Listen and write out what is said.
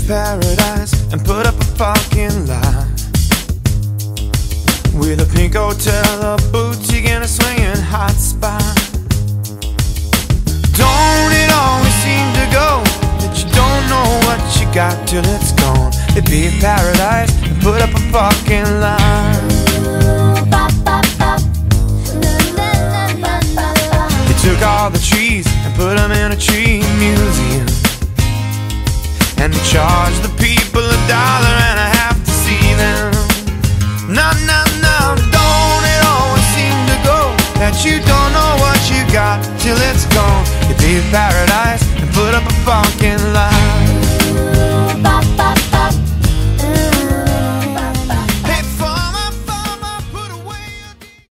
paradise and put up a parking lot with a pink hotel, a boutique, and a swinging hot spot. Don't it always seem to go that you don't know what you got till it's gone? It'd be a paradise and put up a parking lot. They took all the trees and put them in a tree museum, and they charged the people $1.50 to see them. No, no, no, don't it always seem to go that you don't know what you got till it's gone? You'd be a paradise and put up a parking lot.